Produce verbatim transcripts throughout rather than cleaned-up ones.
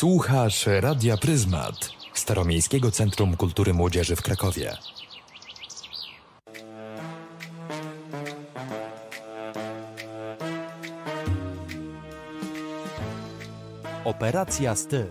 Słuchasz Radia Pryzmat, Staromiejskiego Centrum Kultury Młodzieży w Krakowie. Operacja Styl.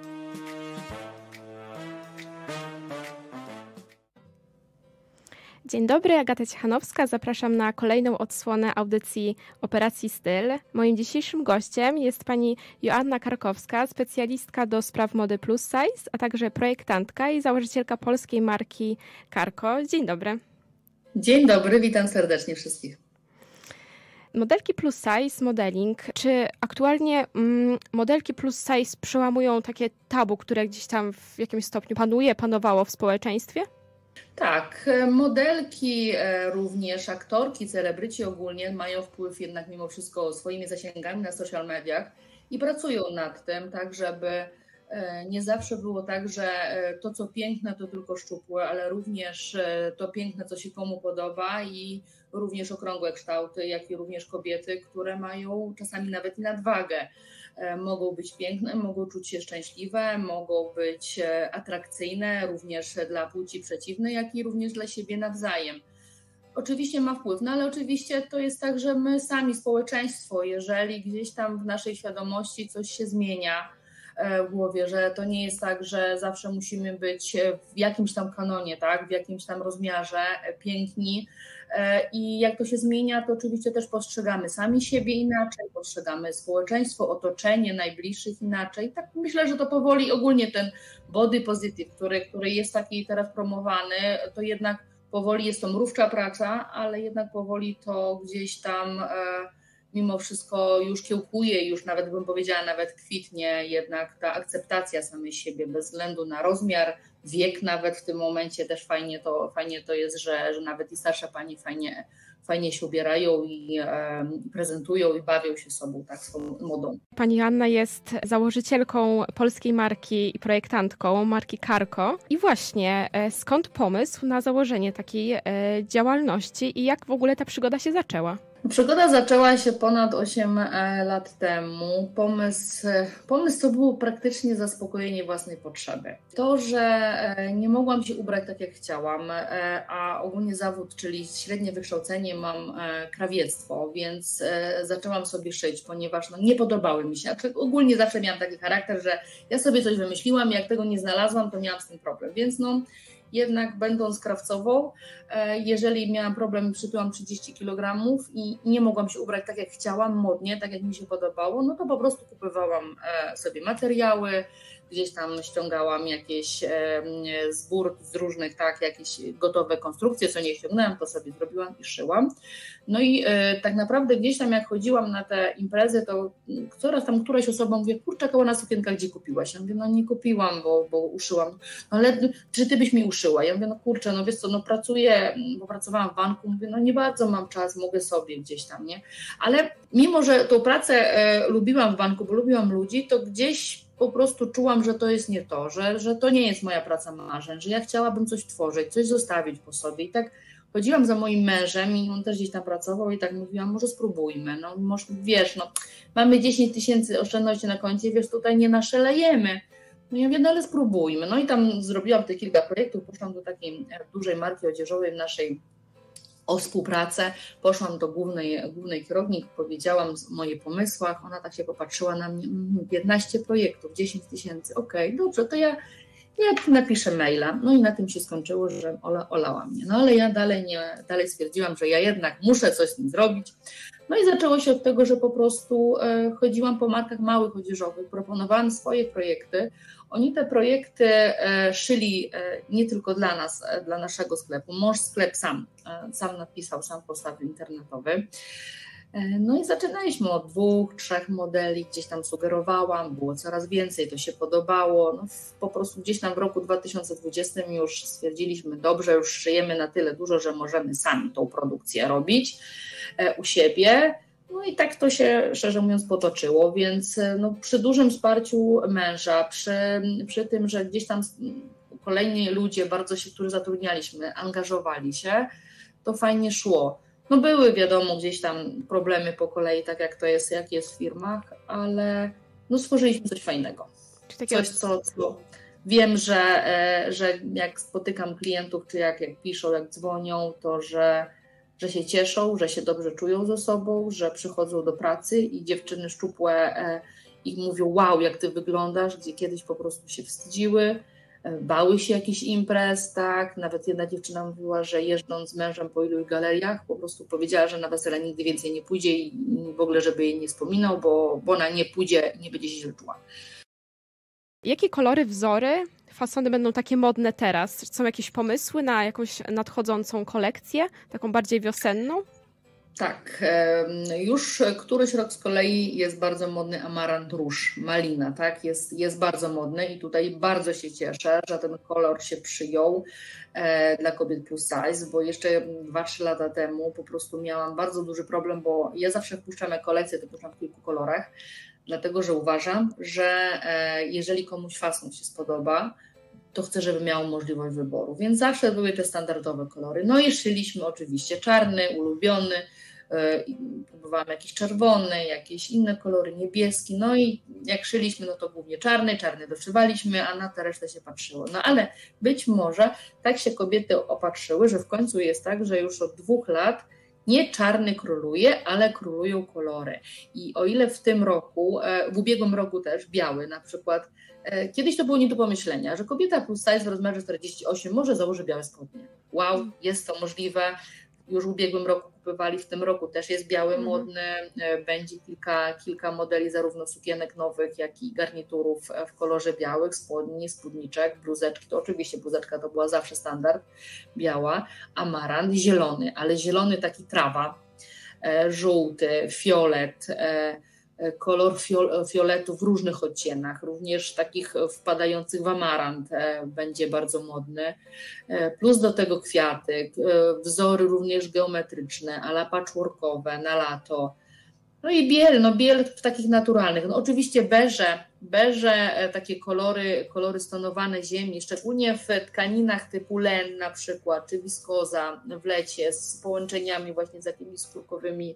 Dzień dobry, Agata Ciechanowska. Zapraszam na kolejną odsłonę audycji Operacji Styl. Moim dzisiejszym gościem jest pani Joanna Karkowska, specjalistka do spraw mody plus size, a także projektantka i założycielka polskiej marki Karko. Dzień dobry. Dzień dobry, witam serdecznie wszystkich. Modelki plus size, modeling. Czy aktualnie mm, modelki plus size przełamują takie tabu, które gdzieś tam w jakimś stopniu panuje, panowało w społeczeństwie? Tak, modelki, również aktorki, celebryci ogólnie mają wpływ jednak mimo wszystko swoimi zasięgami na social mediach i pracują nad tym, tak żeby nie zawsze było tak, że to co piękne to tylko szczupłe, ale również to piękne co się komu podoba i również okrągłe kształty, jak i również kobiety, które mają czasami nawet i nadwagę. Mogą być piękne, mogą czuć się szczęśliwe, mogą być atrakcyjne również dla płci przeciwnej, jak i również dla siebie nawzajem. Oczywiście ma wpływ, no ale oczywiście to jest tak, że my sami, społeczeństwo, jeżeli gdzieś tam w naszej świadomości coś się zmienia w głowie, że to nie jest tak, że zawsze musimy być w jakimś tam kanonie, tak, w jakimś tam rozmiarze piękni i jak to się zmienia, to oczywiście też postrzegamy sami siebie inaczej, postrzegamy społeczeństwo, otoczenie, najbliższych inaczej. Tak myślę, że to powoli ogólnie ten body positive, który, który jest taki teraz promowany, to jednak powoli jest to mrówcza praca, ale jednak powoli to gdzieś tam mimo wszystko już kiełkuje, już nawet bym powiedziała, nawet kwitnie jednak ta akceptacja samej siebie bez względu na rozmiar, wiek nawet w tym momencie też fajnie to, fajnie to jest, że, że nawet i starsze pani fajnie, fajnie się ubierają i e, prezentują i bawią się sobą, tak, swoją modą. Pani Joanna jest założycielką polskiej marki i projektantką marki Karko. I właśnie e, skąd pomysł na założenie takiej e, działalności i jak w ogóle ta przygoda się zaczęła? Przygoda zaczęła się ponad osiem lat temu. Pomysł, pomysł to było praktycznie zaspokojenie własnej potrzeby. To, że nie mogłam się ubrać tak jak chciałam, a ogólnie zawód, czyli średnie wykształcenie, mam krawiectwo, więc zaczęłam sobie szyć, ponieważ no, nie podobały mi się. Ogólnie zawsze miałam taki charakter, że ja sobie coś wymyśliłam i jak tego nie znalazłam, to miałam z tym problem, więc no jednak będąc krawcową, jeżeli miałam problem, przytyłam trzydzieści kilogramów i nie mogłam się ubrać tak jak chciałam, modnie, tak jak mi się podobało, no to po prostu kupowałam sobie materiały, gdzieś tam ściągałam jakieś z burt, z różnych, tak, jakieś gotowe konstrukcje, co nie ściągnęłam, to sobie zrobiłam i szyłam. No i e, tak naprawdę gdzieś tam jak chodziłam na te imprezy, to coraz tam któraś osoba mówi, kurczę, koło na sukienka gdzie kupiłaś? Ja mówię, no nie kupiłam, bo, bo uszyłam. No ale czy ty byś mi uszyła? Ja mówię, no kurczę, no wiesz co, no pracuję, bo pracowałam w banku, mówię, no nie bardzo mam czas, mogę sobie gdzieś tam, nie? Ale mimo, że tą pracę e, lubiłam w banku, bo lubiłam ludzi, to gdzieś po prostu czułam, że to jest nie to, że, że to nie jest moja praca marzeń, że ja chciałabym coś tworzyć, coś zostawić po sobie i tak chodziłam za moim mężem i on też gdzieś tam pracował i tak mówiłam, może spróbujmy, no może, wiesz, no mamy dziesięć tysięcy oszczędności na koncie, wiesz, tutaj nie naszalejemy. No ja mówię, no ale spróbujmy. No i tam zrobiłam te kilka projektów, poszłam do takiej dużej marki odzieżowej w naszej o współpracę, poszłam do głównej, głównej kierownik, powiedziałam o moich pomysłach, ona tak się popatrzyła na mnie, piętnaście projektów, dziesięć tysięcy, okej, okay, dobrze, to ja, ja napiszę maila. No i na tym się skończyło, że ola, olała mnie. No ale ja dalej, nie, dalej stwierdziłam, że ja jednak muszę coś z tym zrobić. No i zaczęło się od tego, że po prostu e, chodziłam po markach małych odzieżowych, proponowałam swoje projekty. Oni te projekty e, szyli e, nie tylko dla nas, e, dla naszego sklepu. Mąż sklep sam, e, sam napisał, sam postawił internetowy. E, no i zaczynaliśmy od dwóch, trzech modeli, gdzieś tam sugerowałam, było coraz więcej, to się podobało. No, w, po prostu gdzieś tam w roku dwa tysiące dwudziestym już stwierdziliśmy, dobrze, już szyjemy na tyle dużo, że możemy sami tą produkcję robić e, u siebie. No i tak to się, szczerze mówiąc, potoczyło, więc no, przy dużym wsparciu męża, przy, przy tym, że gdzieś tam kolejni ludzie, bardzo się, których zatrudnialiśmy, angażowali się, to fajnie szło. No były, wiadomo, gdzieś tam problemy po kolei, tak jak to jest, jak jest w firmach, ale no stworzyliśmy coś fajnego. Czy takiego... coś, co, co wiem, że, że jak spotykam klientów, czy jak, jak piszą, jak dzwonią, to że, że się cieszą, że się dobrze czują ze sobą, że przychodzą do pracy i dziewczyny szczupłe i mówią, wow, jak ty wyglądasz, gdzie kiedyś po prostu się wstydziły, bały się jakichś imprez, tak, nawet jedna dziewczyna mówiła, że jeżdżąc z mężem po iluś galeriach, po prostu powiedziała, że na wesele nigdy więcej nie pójdzie i w ogóle, żeby jej nie wspominał, bo, bo ona nie pójdzie i nie będzie się źle czuła. Jakie kolory, wzory, fasony będą takie modne teraz? Czy są jakieś pomysły na jakąś nadchodzącą kolekcję, taką bardziej wiosenną? Tak, już któryś rok z kolei jest bardzo modny amarant róż, malina, tak, jest, jest bardzo modny i tutaj bardzo się cieszę, że ten kolor się przyjął dla kobiet plus size, bo jeszcze dwa trzy lata temu po prostu miałam bardzo duży problem, bo ja zawsze wpuszczam jak kolekcję, to puszczam w kilku kolorach, dlatego że uważam, że jeżeli komuś fason się spodoba, to chcę, żeby miał możliwość wyboru. Więc zawsze były te standardowe kolory. No i szyliśmy oczywiście czarny, ulubiony, yy, próbowałam jakiś czerwony, jakieś inne kolory, niebieski. No i jak szyliśmy, no to głównie czarny, czarny doszywaliśmy, a na tę resztę się patrzyło. No ale być może tak się kobiety opatrzyły, że w końcu jest tak, że już od dwóch lat nie czarny króluje, ale królują kolory. I o ile w tym roku, w ubiegłym roku też biały na przykład, kiedyś to było nie do pomyślenia, że kobieta plus size w rozmiarze czterdzieści osiem może założy białe spodnie. Wow, jest to możliwe. Już w ubiegłym roku kupywali, w tym roku też jest biały mm. modny. Będzie kilka, kilka modeli zarówno sukienek nowych, jak i garniturów w kolorze białych, spodni, spódniczek, bluzeczki. To oczywiście bluzeczka to była zawsze standard, biała. Amarant, zielony, ale zielony taki trawa, żółty, fiolet, kolor fioletu w różnych odcieniach, również takich wpadających w amarant będzie bardzo modny, plus do tego kwiaty, wzory również geometryczne, ala patchworkowe na lato, no i biel, no biel w takich naturalnych, no oczywiście beże, beże, takie kolory, kolory stonowane ziemi, szczególnie w tkaninach typu len na przykład, czy wiskoza w lecie z połączeniami właśnie z jakimiś skórkowymi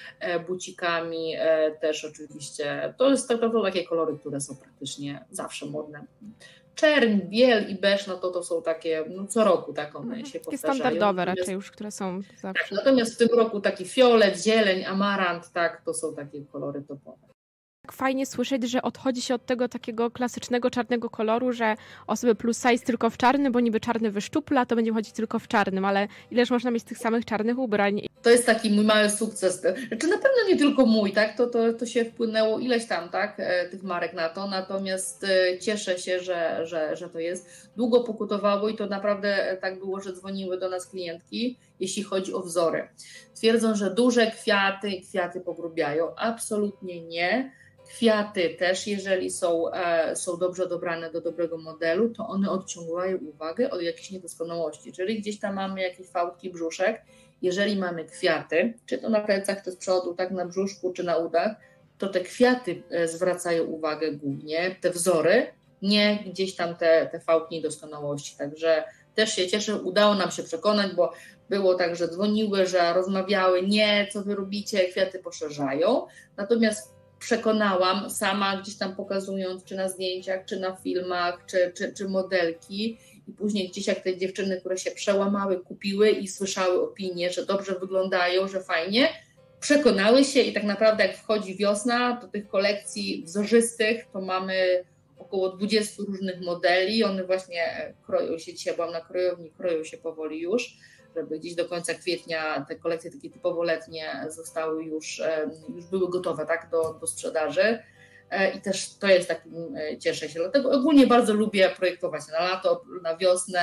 bucikami też oczywiście. To, jest, to, to są takie kolory, które są praktycznie zawsze modne. Czerń, biel i beż, no to to są takie, no co roku tak one się powtarzają. Takie standardowe natomiast, raczej już, które są zawsze. Tak, natomiast w tym roku taki fiolet, zieleń, amarant, tak, to są takie kolory topowe. Tak fajnie słyszeć, że odchodzi się od tego takiego klasycznego czarnego koloru, że osoby plus size tylko w czarnym, bo niby czarny wyszczupla, to będzie chodzić tylko w czarnym, ale ileż można mieć tych samych czarnych ubrań. To jest taki mój mały sukces. Znaczy na pewno nie tylko mój, tak? To, to, to się wpłynęło ileś tam, tak? Tych marek na to, natomiast cieszę się, że, że, że to jest. Długo pokutowało i to naprawdę tak było, że dzwoniły do nas klientki, jeśli chodzi o wzory. Twierdzą, że duże kwiaty i kwiaty pogrubiają. Absolutnie nie. Kwiaty też, jeżeli są, e, są dobrze dobrane do dobrego modelu, to one odciągają uwagę od jakiejś niedoskonałości. Czyli gdzieś tam mamy jakieś fałdki, brzuszek, jeżeli mamy kwiaty, czy to na plecach, czy z przodu, tak na brzuszku, czy na udach, to te kwiaty zwracają uwagę głównie, te wzory, nie gdzieś tam te, te fałdki niedoskonałości. Także też się cieszę, udało nam się przekonać, bo było tak, że dzwoniły, że rozmawiały, nie, co wy robicie, kwiaty poszerzają. Natomiast przekonałam sama, gdzieś tam pokazując, czy na zdjęciach, czy na filmach, czy, czy, czy modelki i później gdzieś jak te dziewczyny, które się przełamały, kupiły i słyszały opinie, że dobrze wyglądają, że fajnie, przekonały się i tak naprawdę jak wchodzi wiosna, to tych kolekcji wzorzystych to mamy około dwudziestu różnych modeli, one właśnie kroją się, dzisiaj byłam na krojowni, kroją się powoli już, żeby gdzieś do końca kwietnia te kolekcje takie typowo letnie zostały już, już były gotowe, tak, do, do sprzedaży i też to jest takim, cieszę się, dlatego ogólnie bardzo lubię projektować na lato, na wiosnę,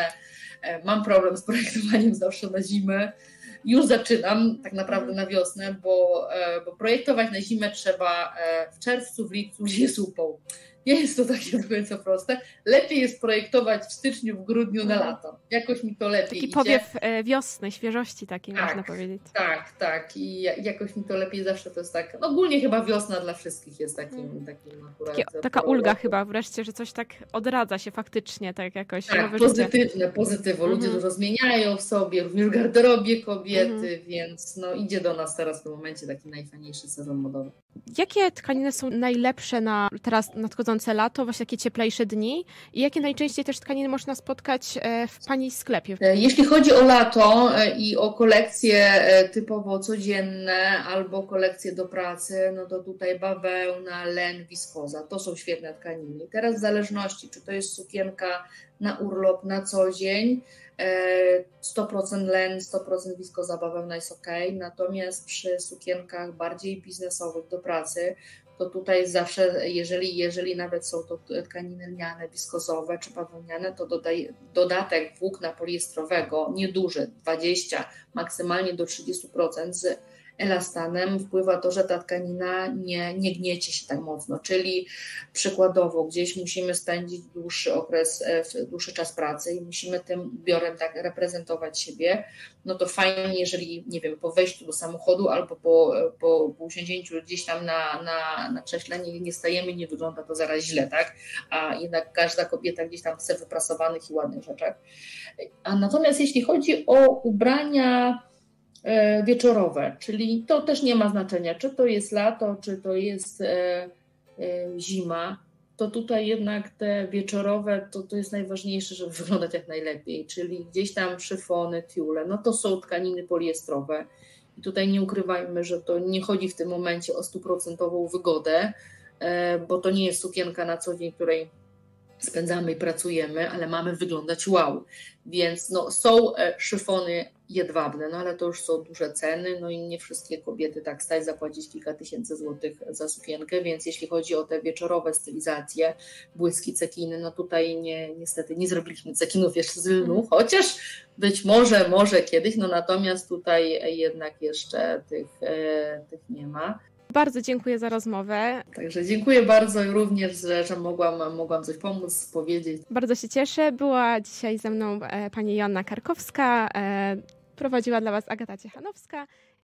mam problem z projektowaniem zawsze na zimę, już zaczynam tak naprawdę na wiosnę, bo, bo projektować na zimę trzeba w czerwcu, w lipcu, gdzie jest upał. Nie jest to takie do końca proste. Lepiej jest projektować w styczniu, w grudniu na lato. Jakoś mi to lepiej Taki idzie. powiew wiosny, świeżości takiej, tak, można powiedzieć. Tak, tak. I jakoś mi to lepiej zawsze to jest tak. No ogólnie chyba wiosna dla wszystkich jest takim, takim akurat. Takie, taka ulga chyba wreszcie, że coś tak odradza się faktycznie, tak jakoś. Tak, pozytywne, pozytywo. Ludzie mhm. dużo zmieniają w sobie, również w garderobie kobiety, mhm. więc no idzie do nas teraz w tym momencie taki najfajniejszy sezon modowy. Jakie tkaniny są najlepsze na teraz nadchodzące lato, właśnie takie cieplejsze dni? I jakie najczęściej też tkaniny można spotkać w Pani sklepie? Jeśli chodzi o lato i o kolekcje typowo codzienne albo kolekcje do pracy, no to tutaj bawełna, len, wiskoza. To są świetne tkaniny. Teraz w zależności, czy to jest sukienka na urlop, na co dzień, sto procent len, sto procent wiskoza, bawełna jest ok, natomiast przy sukienkach bardziej biznesowych do pracy, to tutaj zawsze, jeżeli, jeżeli nawet są to tkaniny lniane, wiskozowe czy bawełniane, to dodaj, dodatek włókna poliestrowego, nieduży, dwadzieścia, maksymalnie do trzydzieści procent z elastanem wpływa to, że ta tkanina nie, nie gniecie się tak mocno, czyli przykładowo gdzieś musimy spędzić dłuższy okres, dłuższy czas pracy i musimy tym ubiorem tak reprezentować siebie, no to fajnie, jeżeli, nie wiem, po wejściu do samochodu albo po, po, po usiądzięciu gdzieś tam na, na, na krześle nie, nie stajemy, nie wygląda to zaraz źle, tak? A jednak każda kobieta gdzieś tam chce wyprasowanych i ładnych rzeczach. A natomiast jeśli chodzi o ubrania wieczorowe, czyli to też nie ma znaczenia, czy to jest lato, czy to jest e, e, zima, to tutaj jednak te wieczorowe, to, to jest najważniejsze, żeby wyglądać jak najlepiej, czyli gdzieś tam szyfony, tiule, no to są tkaniny poliestrowe i tutaj nie ukrywajmy, że to nie chodzi w tym momencie o stuprocentową wygodę, e, bo to nie jest sukienka na co dzień, której spędzamy i pracujemy, ale mamy wyglądać wow, więc no, są szyfony jedwabne, no ale to już są duże ceny, no i nie wszystkie kobiety tak stać zapłacić kilka tysięcy złotych za sukienkę, więc jeśli chodzi o te wieczorowe stylizacje, błyski, cekiny, no tutaj nie, niestety nie zrobiliśmy cekinów jeszcze z lnu, chociaż być może, może kiedyś, no natomiast tutaj jednak jeszcze tych, e, tych nie ma. Bardzo dziękuję za rozmowę. Także dziękuję bardzo i również, że, że mogłam, mogłam coś pomóc, powiedzieć. Bardzo się cieszę. Była dzisiaj ze mną e, pani Joanna Karkowska, e, prowadziła dla Was Agata Ciechanowska.